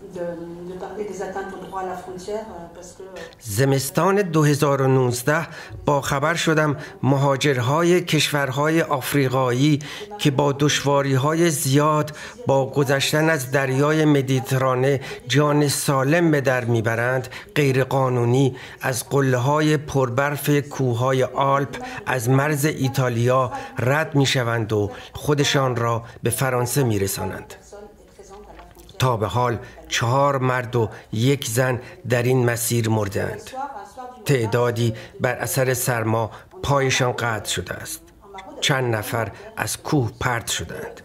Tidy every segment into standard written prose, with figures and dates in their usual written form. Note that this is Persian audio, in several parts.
زمستان 2019 با خبر شدم مهاجرهای کشورهای آفریقایی که با دشواری‌های زیاد با گذشتن از دریای مدیترانه جان سالم به در میبرند، غیرقانونی از قله‌های پربرف کوههای آلپ از مرز ایتالیا رد میشوند و خودشان را به فرانسه میرسانند. تا به حال 4 مرد و 1 زن در این مسیر مردند. تعدادی بر اثر سرما پایشان قطع شده است. چند نفر از کوه پرت شدند.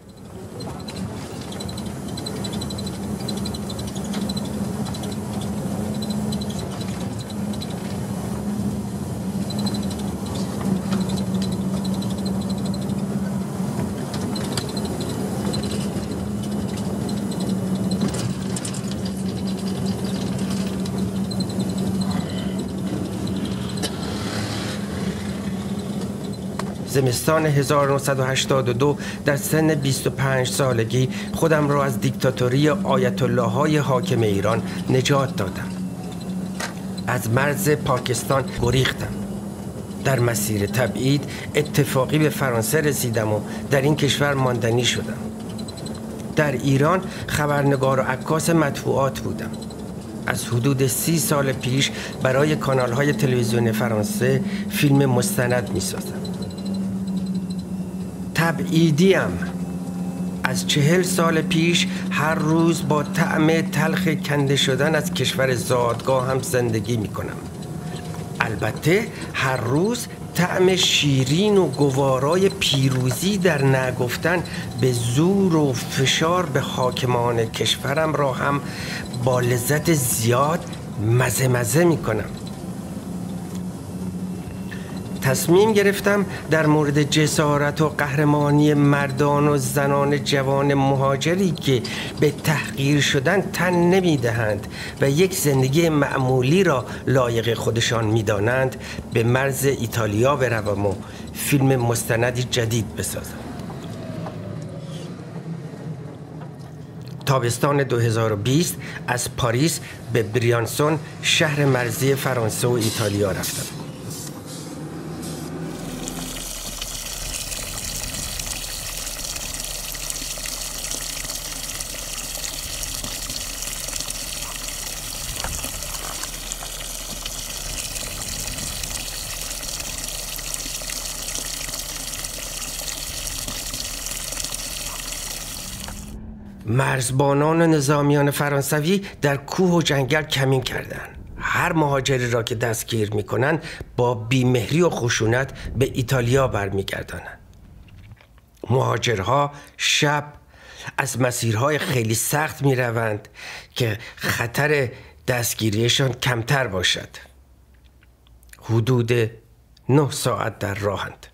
زمستان 1982 در سن 25 سالگی خودم را از دیکتاتوری آیت الله های حاکم ایران نجات دادم. از مرز پاکستان گریختم. در مسیر تبعید اتفاقی به فرانسه رسیدم و در این کشور ماندنی شدم. در ایران خبرنگار و عکاس مطبوعات بودم. از حدود 30 سال پیش برای کانال‌های تلویزیون فرانسه فیلم مستند می‌سازم. تبعیدیم. از 40 سال پیش هر روز با طعم تلخ کنده شدن از کشور زادگاه هم زندگی می کنم. البته هر روز طعم شیرین و گوارای پیروزی در نگفتن به زور و فشار به حاکمان کشورم را هم با لذت زیاد مزه می کنم. تصمیم گرفتم در مورد جسارت و قهرمانی مردان و زنان جوان مهاجری که به تحقیر شدن تن نمیدهند و یک زندگی معمولی را لایق خودشان میدانند به مرز ایتالیا بروم و فیلم مستندی جدید بسازم. تابستان 2020 از پاریس به بریانسون، شهر مرزی فرانسه و ایتالیا رفتم. مرزبانان و نظامیان فرانسوی در کوه و جنگل کمین کردند. هر مهاجری را که دستگیر می‌کنند با بیمهری و خشونت به ایتالیا برمیگردانند. مهاجرها شب از مسیرهای خیلی سخت می‌روند که خطر دستگیریشان کمتر باشد. حدود 9 ساعت در راهند.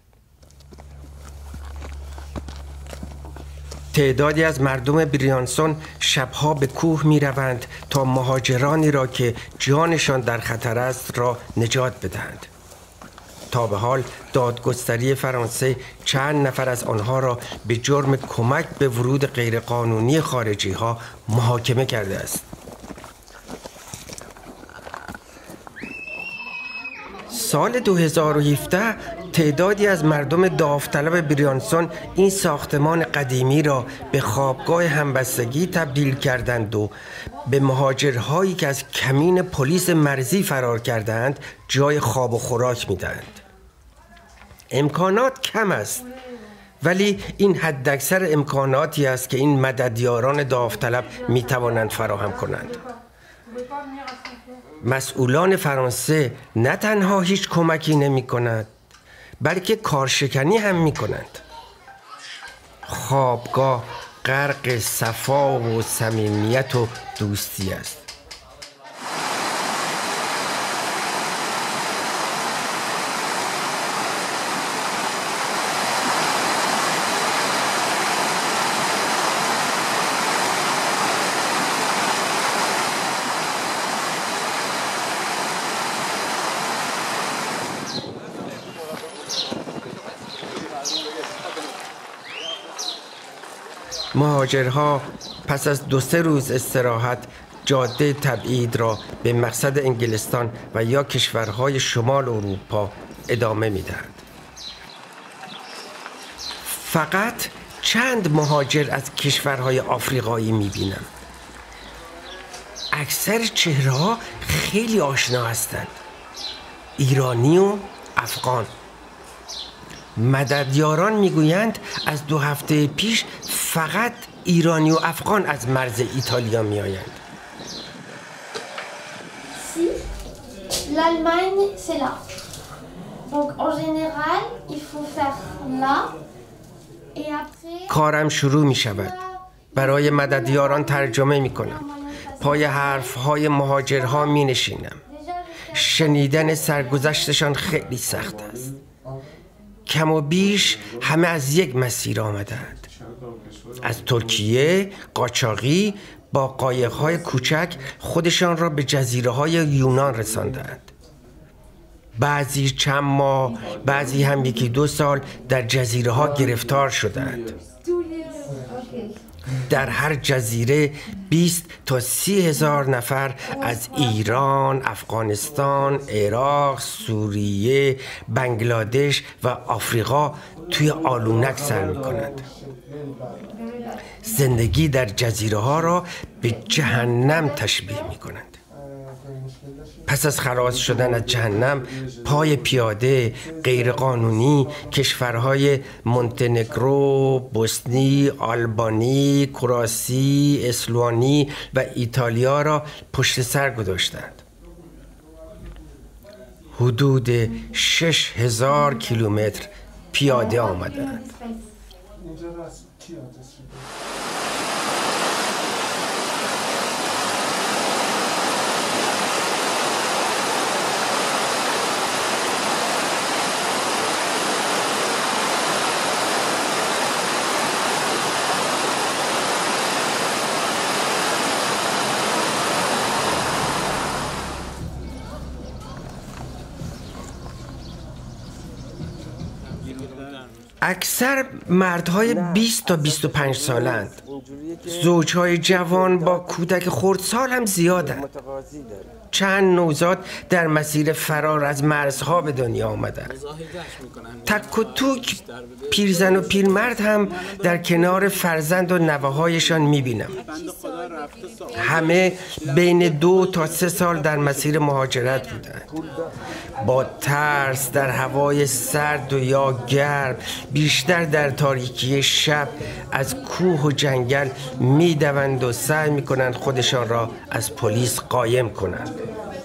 تعدادی از مردم بریانسون شبها به کوه می روند تا مهاجرانی را که جانشان در خطر است را نجات بدهند. تا به حال دادگستری فرانسه چند نفر از آنها را به جرم کمک به ورود غیرقانونی خارجی ها محاکمه کرده است. سال 2017 تعدادی از مردم داوطلب بریانسون این ساختمان قدیمی را به خوابگاه همبستگی تبدیل کردند و به مهاجرهایی که از کمین پلیس مرزی فرار کردند جای خواب و خوراک می‌دهند. امکانات کم است، ولی این حداکثر امکاناتی است که این مددیاران داوطلب می‌توانند فراهم کنند. مسئولان فرانسه نه تنها هیچ کمکی نمی کنند بلکه کارشکنی هم می کنند. خوابگاه غرق صفا و صمیمیت و دوستی است. مهاجرها پس از 2-3 روز استراحت جاده تبعید را به مقصد انگلستان و یا کشورهای شمال اروپا ادامه می‌دهد. فقط چند مهاجر از کشورهای آفریقایی می‌بینم. اکثر چهره‌ها خیلی آشنا هستند. ایرانی و افغان. مددیاران میگویند از 2 هفته پیش فقط ایرانی و افغان از مرز ایتالیا میآیند. L'Allemagne, c'est là. Donc en général, il faut faire là et après. کارم شروع می شود. برای مددیاران ترجمه می کنم. پای حرفهای مهاجرها می نشینم. شنیدن سرگذشتشان خیلی سخت است. کم و بیش همه از یک مسیر آمدند. از ترکیه قاچاقی با قایق‌های کوچک خودشان را به جزیره‌های یونان رساندند. بعضی چند ماه، بعضی هم 1-2 سال در جزیره‌ها گرفتار شدند. در هر جزیره 20 تا 30 هزار نفر از ایران، افغانستان، عراق، سوریه، بنگلادش و آفریقا توی آلونک سر می‌کنند. زندگی در جزیره ها را به جهنم تشبیه می‌کنند. پس از خلاص شدن از جهنم، پای پیاده غیرقانونی کشورهای مونتنگرو، بوسنی، آلبانی، کراسی، اسلوانی و ایتالیا را پشت سر گذاشتند. حدود 6000 کیلومتر پیاده آمدند. اکثر مردهای 20 تا 25 سالند. زوجهای جوان با کودک خردسال هم زیادند. چند نوزاد در مسیر فرار از مرزها به دنیا آمدند. تک و توک پیرزن و پیرمرد هم در کنار فرزند و نوه‌هایشان می‌بینم. همه بین 2 تا 3 سال در مسیر مهاجرت بودند. با ترس در هوای سرد و یا گرم، بیشتر در تاریکی شب از کوه و جنگل می‌دوند و سعی می‌کنند خودشان را از پلیس قایم کنند.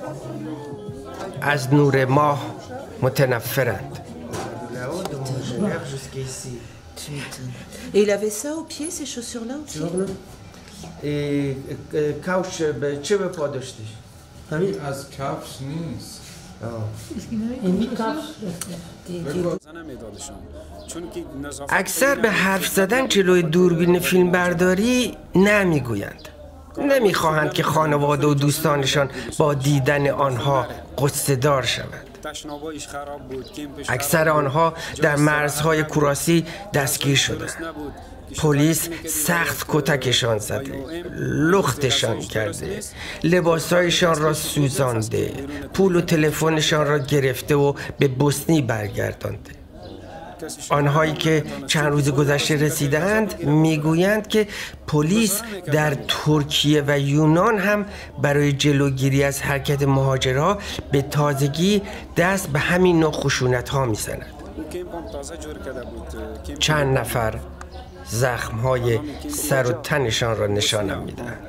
از نور ماه متنفرند. Et il avait ça aux pieds, ces chaussures-là aussi. کفش به چه به پا داشتی؟ همین از کفش نیست. اکثر به حرف زدن جلوی دوربین فیلم برداری نمیگویند. نمیخواهند که خانواده و دوستانشان با دیدن آنها غصه‌دار شوند. اکثر آنها در مرزهای کراسی دستگیر شدند. پلیس سخت کتکشان زده، لختشان کرده، لباسایشان را سوزانده، پول و تلفنشان را گرفته و به بوسنی برگردانده. آنهایی که چند روز گذشته رسیدند میگویند که پلیس در ترکیه و یونان هم برای جلوگیری از حرکت مهاجرها به تازگی دست به همین نوع خشونت‌ها می‌زند. چند نفر زخم‌های سر و تنشان را نشانم می‌دهند.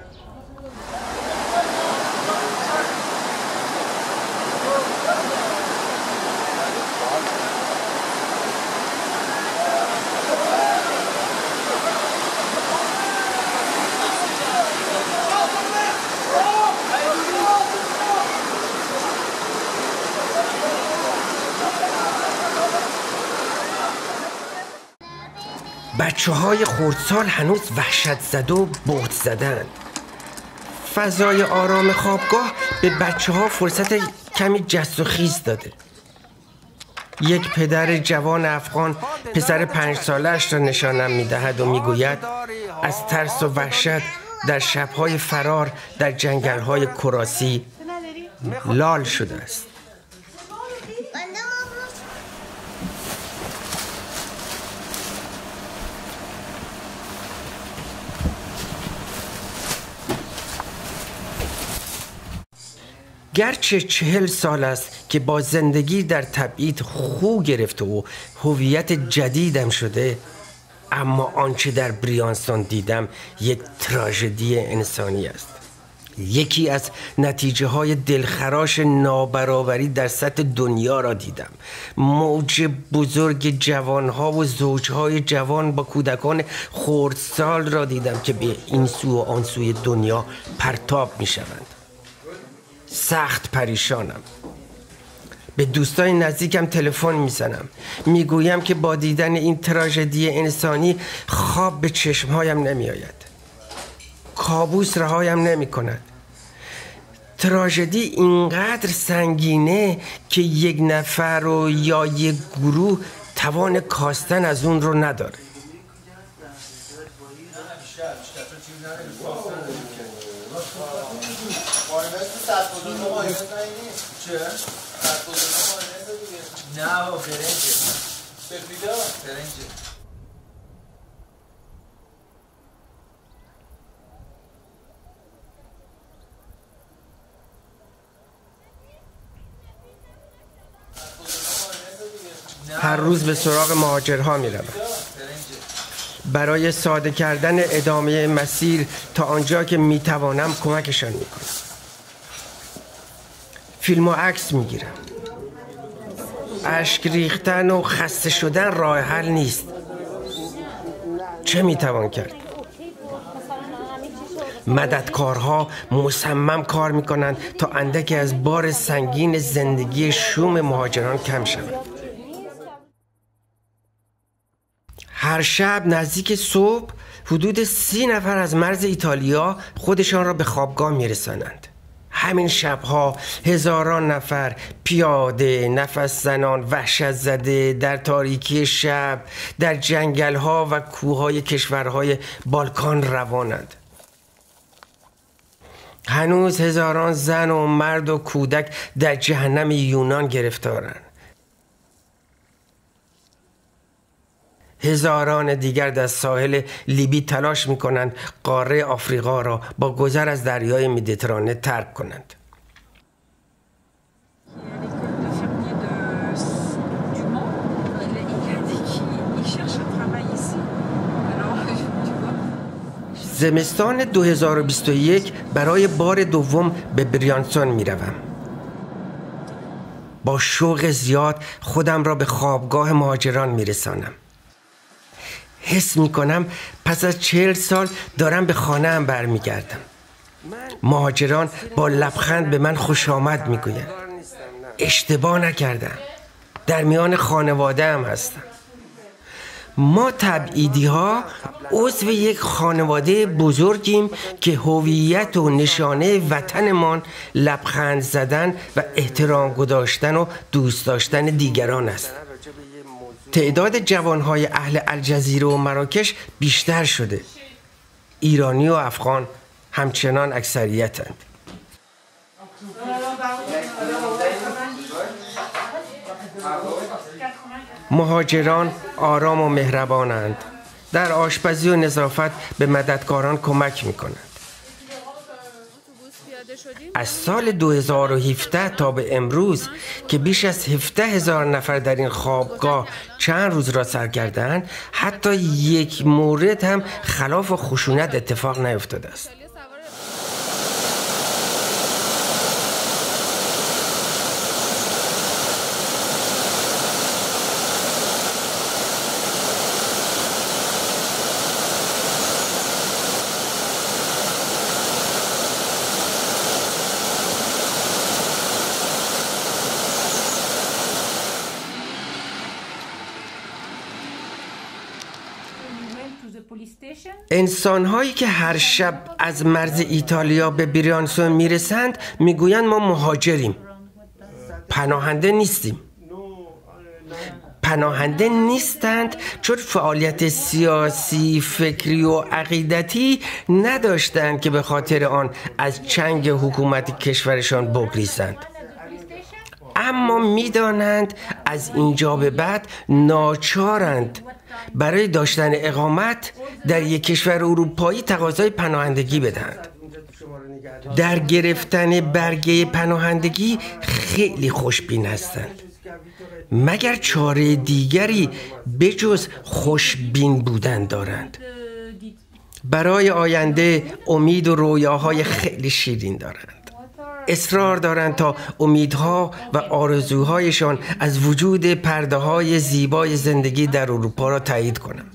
بچه‌های خردسال هنوز وحشت زده و بهت زدند. فضای آرام خوابگاه به بچه‌ها فرصت کمی جست و خیز داده. یک پدر جوان افغان پسر 5 سالش را نشانم می‌دهد و می‌گوید از ترس و وحشت در شب‌های فرار در جنگل‌های کراسی لال شده است. گرچه 40 سال است که با زندگی در تبعید خو گرفته و هویت جدیدم شده، اما آنچه در بریانسون دیدم یک تراژدی انسانی است. یکی از نتیجه های دلخراش نابرابری در سطح دنیا را دیدم. موج بزرگ جوانها و زوجهای جوان با کودکان خردسال را دیدم که به این سو و آن سوی دنیا پرتاب می شوند. سخت پریشانم. به دوستای نزدیکم تلفن میزنم، میگویم که با دیدن این تراژدی انسانی خواب به چشمهایم نمیآید. کابوس رهایم نمی کند. تراژدی اینقدر سنگینه که یک نفر و یا یک گروه توان کاستن از اون رو نداره. هر روز به سراغ مهاجرها می روم. برای ساده کردن ادامه مسیر تا آنجا که می توانم کمکشان می کنم. فیلم و عکس می گیرم. اشک ریختن و خسته شدن راه حل نیست. چه می توان کرد؟ مددکارها مصمم کار می کنند تا اندکی از بار سنگین زندگی شوم مهاجران کم شود. هر شب نزدیک صبح حدود 30 نفر از مرز ایتالیا خودشان را به خوابگاه میرسانند. همین شبها هزاران نفر پیاده، نفس زنان، وحشت زده در تاریکی شب در جنگل‌ها و کوههای کشورهای بالکان روانند. هنوز هزاران زن و مرد و کودک در جهنم یونان گرفتارند. هزاران دیگر در ساحل لیبی تلاش می‌کنند قاره آفریقا را با گذر از دریای مدیترانه ترک کنند. زمستان 2021 برای بار دوم به بریانسون می‌روم. با شوق زیاد خودم را به خوابگاه مهاجران می‌رسانم. حس میکنم پس از 40 سال دارم به خانه هم برمیگردم. مهاجران با لبخند به من خوش آمد میگویند. اشتباه نکردم. در میان خانواده هم هستم. ما تبعیدی ها عضو یک خانواده بزرگیم که هویت و نشانه وطنمان لبخند زدن و احترام گذاشتن و دوست داشتن دیگران است. تعداد جوانهای اهل الجزیره و مراکش بیشتر شده. ایرانی و افغان همچنان اکثریتند. مهاجران آرام و مهربانند. در آشپزی و نظافت به مددکاران کمک می‌کنند. از سال 2017 تا به امروز که بیش از 17,000 نفر در این خوابگاه چند روز را سر کردند، حتی یک مورد هم خلاف خشونت اتفاق نیفتاده است. انسان‌هایی که هر شب از مرز ایتالیا به بریانسون میرسند میگویند ما مهاجریم، پناهنده نیستیم. پناهنده نیستند چون فعالیت سیاسی، فکری و عقیدتی نداشتند که به خاطر آن از چنگ حکومت کشورشان بگریزند، اما می‌دانند از اینجا به بعد ناچارند برای داشتن اقامت در یک کشور اروپایی تقاضای پناهندگی بدهند. در گرفتن برگه پناهندگی خیلی خوشبین هستند، مگر چاره دیگری بجز خوشبین بودن دارند. برای آینده امید و رویاهای خیلی شیرین دارند. اصرار دارند تا امیدها و آرزوهایشان از وجود پرده‌های زیبای زندگی در اروپا را تایید کنند.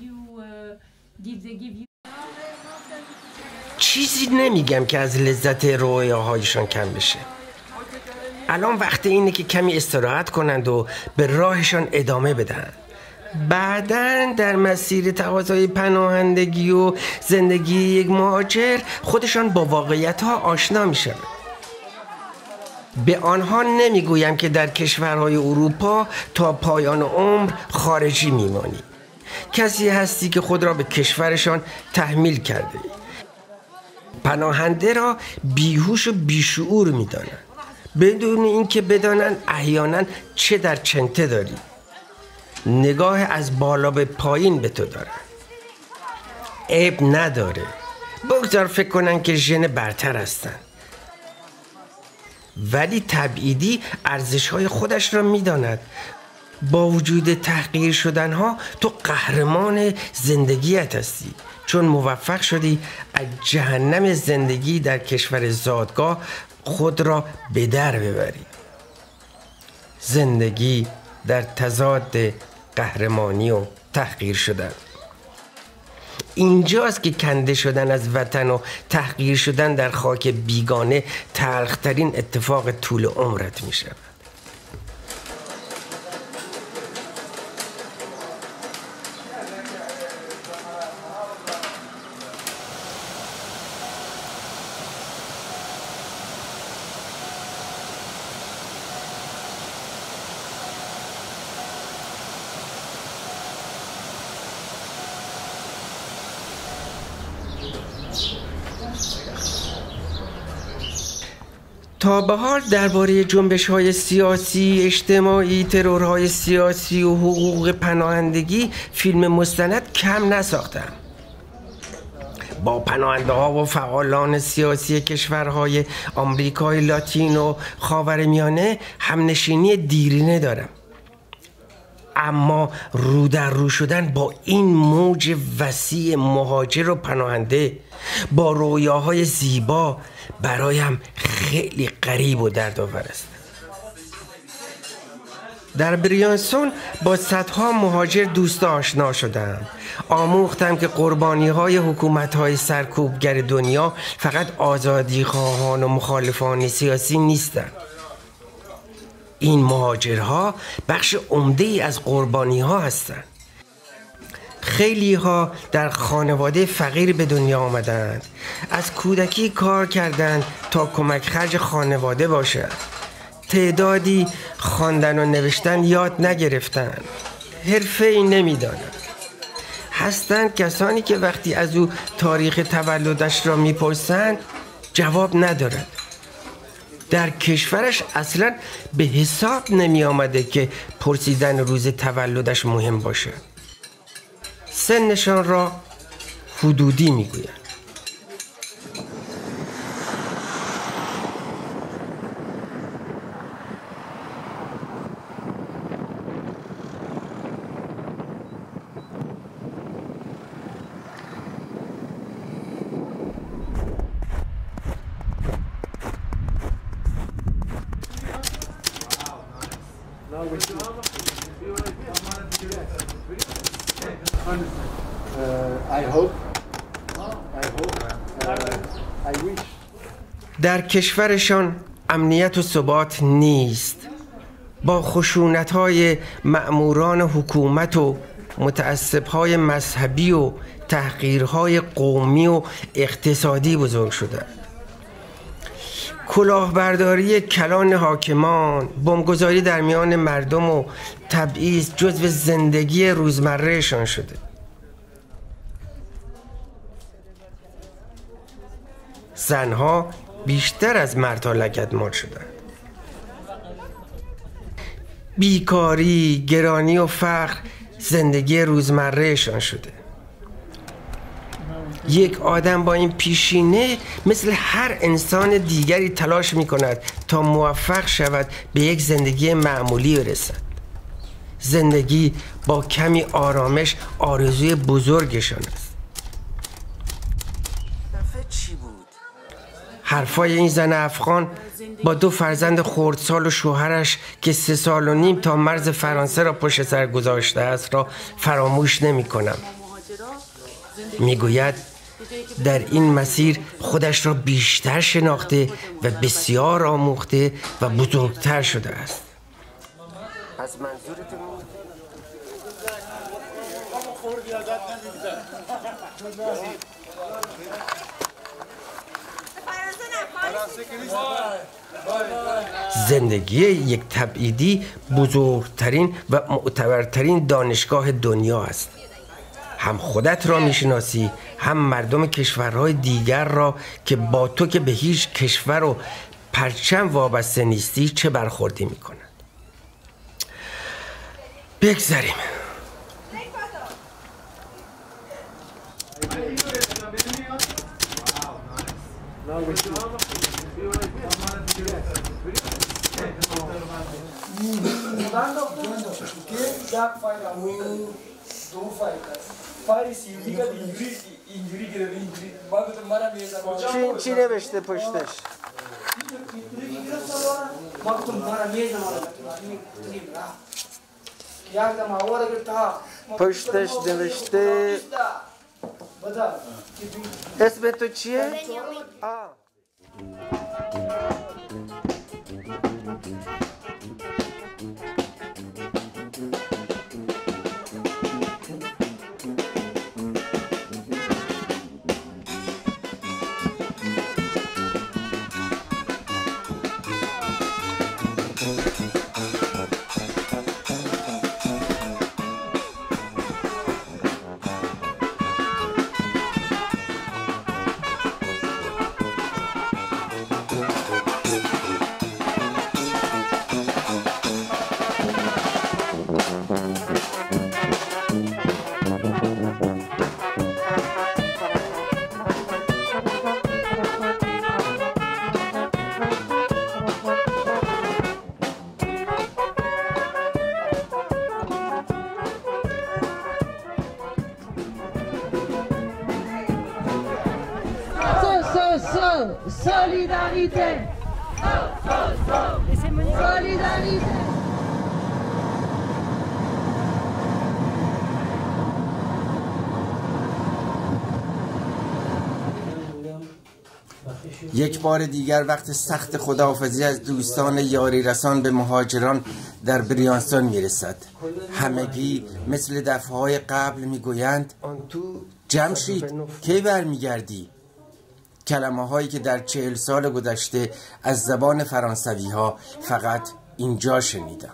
چیزی نمیگم که از لذت رویاهایشان کم بشه. الان وقت اینه که کمی استراحت کنند و به راهشان ادامه بدهند. بعداً در مسیر تقاضای پناهندگی و زندگی یک مهاجر خودشان با واقعیت‌ها آشنا میشن. به آنها نمیگویم که در کشورهای اروپا تا پایان عمر خارجی میمانی. کسی هستی که خود را به کشورشان تحمیل کرده. پناهنده را بیهوش و بیشعور میدانند، بدون اینکه بدانند احیانا چه در چنته داری. نگاه از بالا به پایین به تو دارند. عیب نداره، بگذار فکر کنن که ژن برتر هستند، ولی تبعیدی ارزش‌های خودش را می‌داند. با وجود تحقیر شدنها تو قهرمان زندگیت هستی، چون موفق شدی از جهنم زندگی در کشور زادگاه خود را به در ببری. زندگی در تضاد قهرمانی و تحقیر شدن. اینجاست که کنده شدن از وطن و تحقیر شدن در خاک بیگانه تلخترین اتفاق طول عمرت می شود. تا به حال درباره جنبش‌های سیاسی، اجتماعی، ترورهای سیاسی و حقوق پناهندگی فیلم مستند کم نساختم. با پناهنده‌ها و فعالان سیاسی کشورهای آمریکای لاتین و خاورمیانه همنشینی دیرینه دارم، اما رو در رو شدن با این موج وسیع مهاجر و پناهنده با رویاهای زیبا برایم خیلی غریب و دردآور است. در بریانسون با صدها مهاجر دوست آشنا شدم. آموختم که قربانی‌های حکومت‌های سرکوبگر دنیا فقط آزادیخواهان و مخالفان سیاسی نیستند. این مهاجرها بخش عمده‌ای از قربانی‌ها هستند. خیلی ها در خانواده فقیر به دنیا آمدند. از کودکی کار کردند تا کمک خرج خانواده باشد. تعدادی خواندن و نوشتن یاد نگرفتند. حرفه‌ای نمی‌دانند. هستند کسانی که وقتی از او تاریخ تولدش را می‌پرسند جواب ندارد. در کشورش اصلا به حساب نمی آمده که پرسیدن روز تولدش مهم باشه. سنشان را حدودی می گویند. در کشورشان امنیت و ثبات نیست. با خشونت‌های مأموران حکومت و متعصب‌های مذهبی و تحقیرهای قومی و اقتصادی بزرگ شده. کلاهبرداری کلان حاکمان، بمبگذاری در میان مردم و تبعیض جزو زندگی روزمرهشان شده. زنها بیشتر از مردها لگدمال شدند. بیکاری، گرانی و فقر زندگی روزمرهشان شده. یک آدم با این پیشینه مثل هر انسان دیگری تلاش می کند تا موفق شود به یک زندگی معمولی برسد. زندگی با کمی آرامش آرزوی بزرگشان است. حرفای این زن افغان با 2 فرزند خردسال و شوهرش که 3.5 سال تا مرز فرانسه را پشت سر گذاشته است را فراموش نمی کنم. می گوید در این مسیر خودش را بیشتر شناخته و بسیار آموخته و بزرگتر شده است. از منظورتون زندگی یک تبعیدی بزرگترین و معتبرترین دانشگاه دنیا است. هم خودت را میشناسی، هم مردم کشورهای دیگر را که با تو که به هیچ کشور و پرچم وابسته نیستی چه برخوردی میکنند. بگذاریم. چی نوشته پشتش؟ پشتش نوشته اسم تو چیه؟ Solidarité. Solidarité. یک بار دیگر وقت سخت خداحافظی از دوستان یاری رسان به مهاجران در بریانستان میرسد. همگی مثل دفعه‌های قبل میگویند جمشید کی برمیگردی؟ کلمه هایی که در 40 سال گذشته از زبان فرانسوی ها فقط اینجا شنیدم.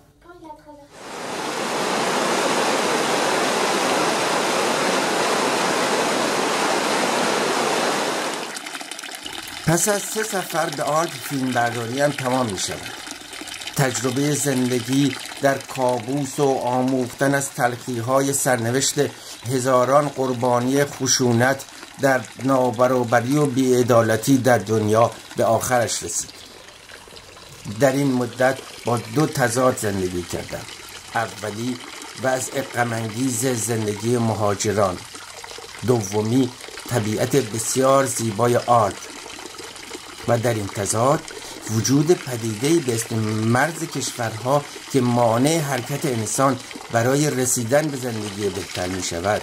پس از 3 سفر به آلپ فیلم برداری هم تمام می شود. تجربه زندگی در کابوس و آموختن از تلخی‌های سرنوشت هزاران قربانی خشونت در نابرابری و بی‌عدالتی در دنیا به آخرش رسید. در این مدت با 2 تضاد زندگی کردم. اولی وضع غم‌انگیز زندگی مهاجران، دومی طبیعت بسیار زیبای آلپ و در این تضاد وجود پدیده‌ای به اسم مرز کشورها که مانع حرکت انسان برای رسیدن به زندگی بهتر می شود.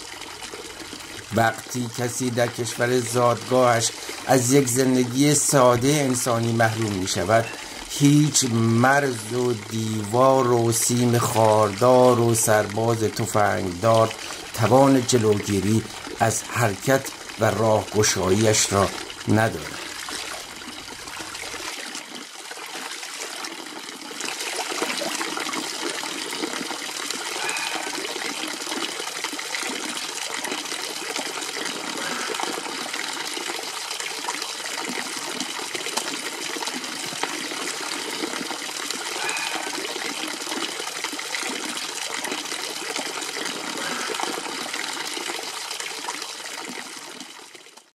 وقتی کسی در کشور زادگاهش از یک زندگی ساده انسانی محروم می شود، هیچ مرز و دیوار و سیم خاردار و سرباز تفنگدار توان جلوگیری از حرکت و راهگشاییش را ندارد.